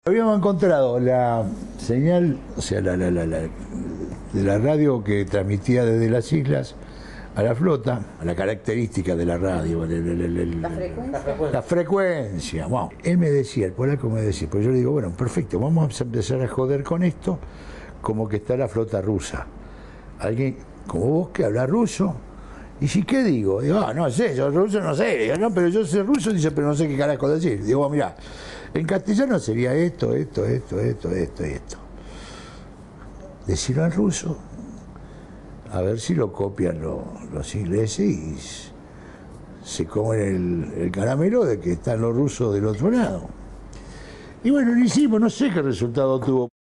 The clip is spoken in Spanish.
Habíamos encontrado la señal, o sea, de la radio que transmitía desde las islas a la flota, a la característica de la radio, la frecuencia. Wow. Él me decía, el polaco me decía, pues yo le digo, bueno, perfecto, vamos a empezar a joder con esto, como que está la flota rusa. Alguien como vos que habla ruso. ¿Y si qué digo? Digo, no sé, yo ruso no sé. Digo, no, pero yo sé ruso, dice, pero no sé qué carajo decir. Digo, mirá, en castellano sería esto. Decirlo en ruso, a ver si lo copian los ingleses y se comen el caramelo de que están los rusos del otro lado. Y bueno, lo hicimos, no sé qué resultado tuvo.